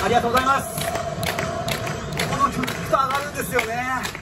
ありがとうございます。この曲と上がるんですよね。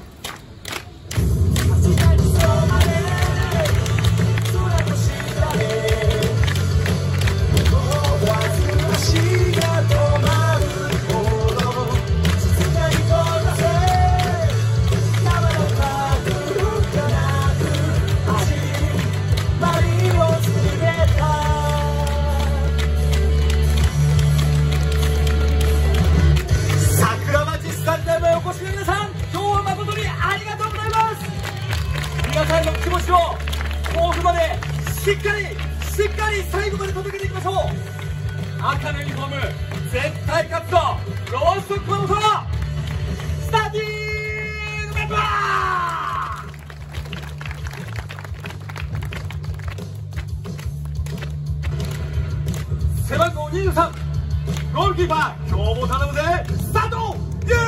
お越しの皆さん、今日は誠にありがとうございます。皆さんの気持ちを甲府までしっかり最後まで届けていきましょう。赤のユニフォーム絶対勝つぞ。ローストックの音スターティングメンバー背番号23ゴールキーパー、今日も頼むぜ。スタート。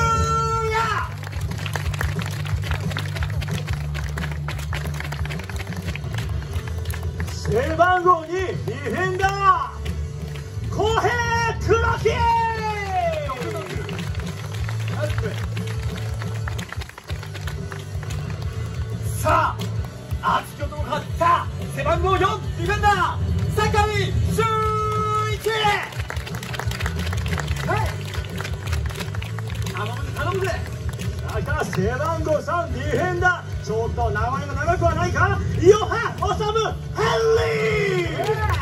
背番号2ディフェンダー小平黒木。 さあ熱き男が勝った背番号4ディフェンダー酒井俊一。頼むぜ。 さあ背番号3ディフェンダー、ちょっと名前が長くはないか、イヨハ・オサム・ヘンリー。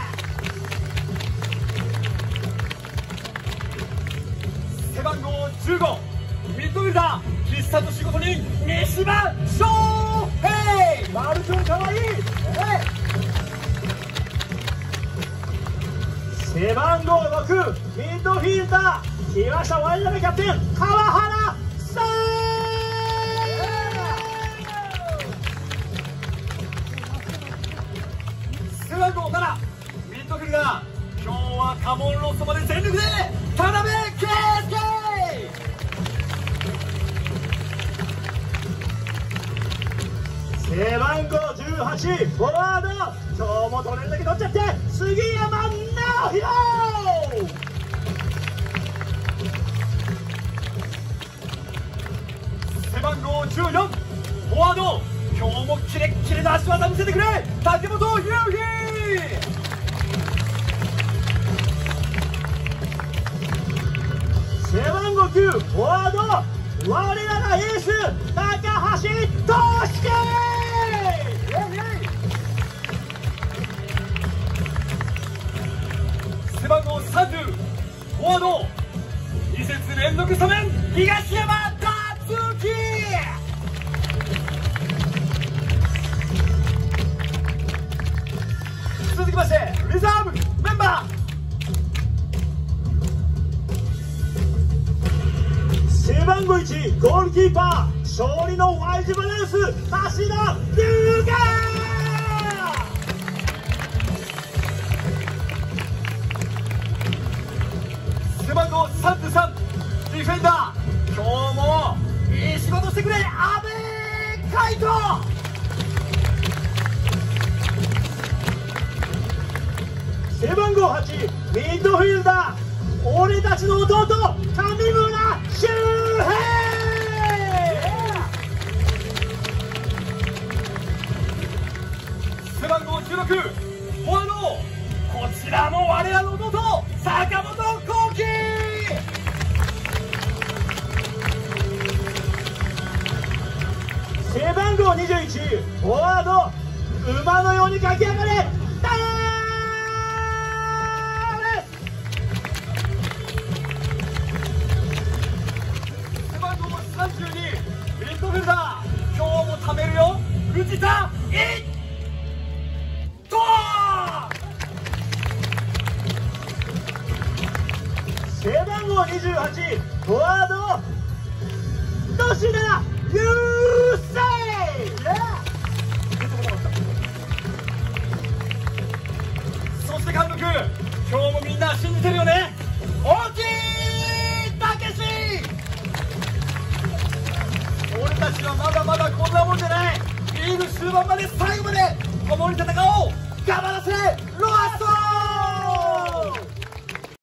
背番号15ミッドフィルダー必殺仕事人三島翔平。 マルチョンかわいい。背番号6ミッドフィルダー来ました、ワイルドキャプテン川原さん。 背番号7ミッドフィルダー、今日はカモンロストまで全力で田辺圭介。 背番号18フォワード、今日も取れるだけ取っちゃって杉山直弘。 背番号14フォワード、今日もキレッキレな足技見せてくれ竹本裕樹。 背番号9フォワード、我らがエース高橋俊樹。 背番号30フォワード、2節連続スタメン東山達樹。続きましてリザーブメンバー、背番号1ゴールキーパー、勝利の Y 字バランス橋田龍我。 背番号33ディフェンダー、今日もいい仕事してくれ阿部海斗。 背番号8ミッドフィルダー、俺たちの弟上村修平。 背番号16フォワード、こちらも我らの弟坂本幸輝。 背番号21フォワード、馬のように駆け上がれダーレ。 背番号32ミッドフィルダー、今日も貯めるよ藤田一斗。 背番号28フォワード、吉田雄星。 そして監督、今日もみんな信じてるよね。大木武史。俺たちはまだまだこんなもんじゃない。リーグ終盤まで最後まで共に戦おう。頑張らせロアスト。